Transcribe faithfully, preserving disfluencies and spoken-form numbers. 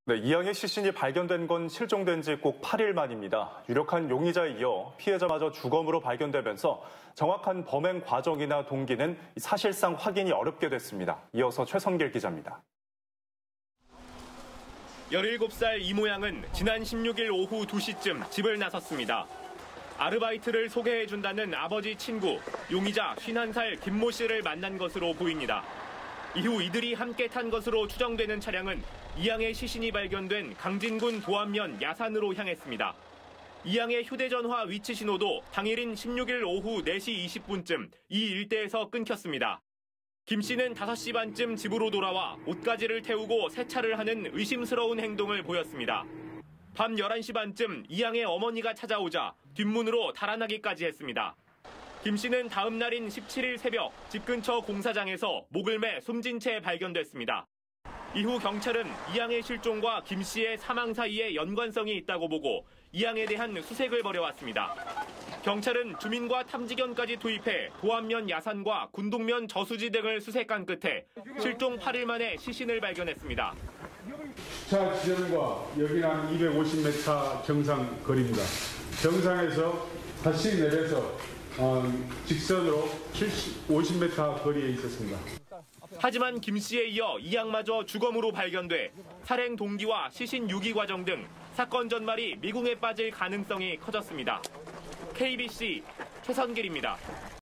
네, 이양의 시신이 발견된 건 실종된 지 꼭 팔 일 만입니다. 유력한 용의자에 이어 피해자마저 주검으로 발견되면서 정확한 범행 과정이나 동기는 사실상 확인이 어렵게 됐습니다. 이어서 최성길 기자입니다. 열일곱 살 이 모양은 지난 십육 일 오후 두 시쯤 집을 나섰습니다. 아르바이트를 소개해준다는 아버지 친구, 용의자 쉰한 살 김모 씨를 만난 것으로 보입니다. 이후 이들이 함께 탄 것으로 추정되는 차량은 이양의 시신이 발견된 강진군 도안면 야산으로 향했습니다. 이양의 휴대전화 위치 신호도 당일인 십육 일 오후 네 시 이십 분쯤 이 일대에서 끊겼습니다. 김 씨는 다섯 시 반쯤 집으로 돌아와 옷가지를 태우고 세차를 하는 의심스러운 행동을 보였습니다. 밤 열한 시 반쯤 이양의 어머니가 찾아오자 뒷문으로 달아나기까지 했습니다. 김 씨는 다음 날인 십칠 일 새벽 집 근처 공사장에서 목을 매 숨진 채 발견됐습니다. 이후 경찰은 이양의 실종과 김 씨의 사망 사이에 연관성이 있다고 보고 이양에 대한 수색을 벌여왔습니다. 경찰은 주민과 탐지견까지 투입해 도안면 야산과 군동면 저수지 등을 수색한 끝에 실종 팔 일 만에 시신을 발견했습니다. 차 지점과 여기는 한 이백오십 미터 경상 거리입니다. 경상에서 다시 내려서 어, 직선으로 오십 미터 거리에 있었습니다. 하지만 김 씨에 이어 이양마저 주검으로 발견돼 살행 동기와 시신 유기 과정 등 사건 전말이 미궁에 빠질 가능성이 커졌습니다. 케이비씨 최선길입니다.